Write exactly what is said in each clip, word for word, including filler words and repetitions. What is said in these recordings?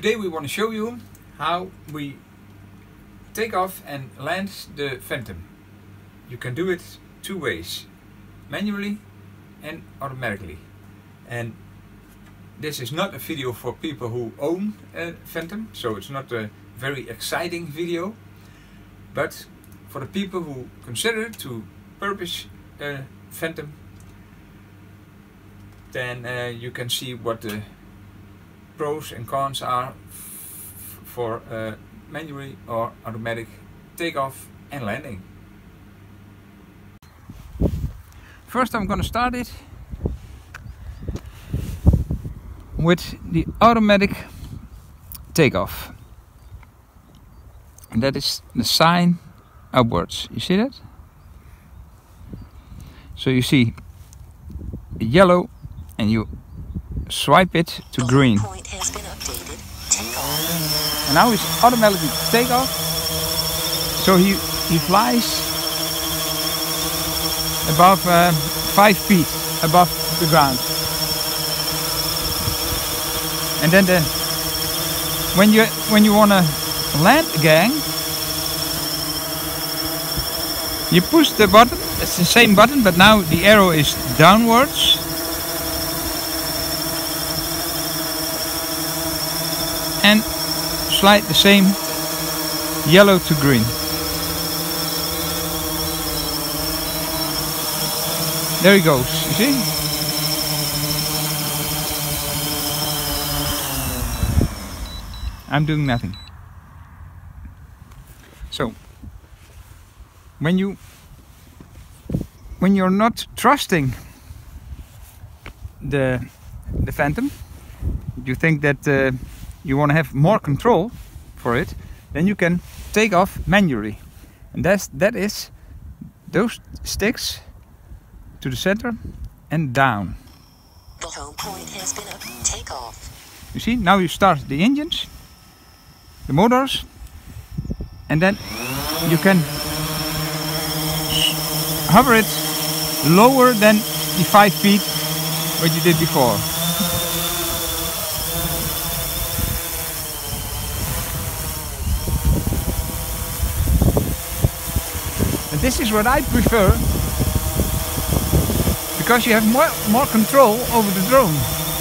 Today we want to show you how we take off and land the Phantom. You can do it two ways, manually and automatically. And this is not a video for people who own a Phantom, so it's not a very exciting video, but for the people who consider to purchase a Phantom, then uh, you can see what the pros and cons are f for uh, manually or automatic takeoff and landing. First I'm going to start it with the automatic takeoff, and that is the sign upwards. You see that? So you see yellow and you swipe it to green. Point has been updated. Take off. And now it's automatically take off. So he, he flies above uh, five feet above the ground. And then the, when you when you wanna land again, you push the button. It's the same button, but now the arrow is downwards. And slide the same yellow to green. There he goes, you see? I'm doing nothing. So when you when you're not trusting the the Phantom, you think that uh, you want to have more control for it, then you can take off manually, and that's that is those sticks to the center and down. The home point has been up. Take off. You see, now you start the engines, the motors, and then you can hover it lower than the five feet what you did before. And this is what I prefer, because you have more, more control over the drone.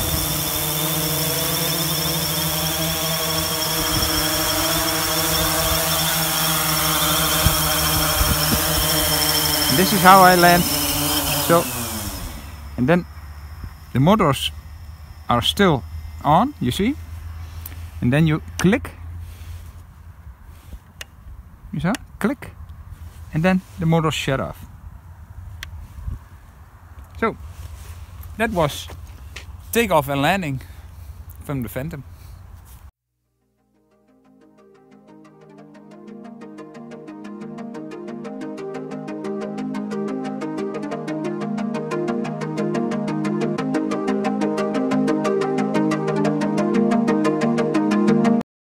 And this is how I land. So, and then the motors are still on, you see, and then you click, you saw, click, and then the motors shut off. So that was takeoff and landing from the Phantom.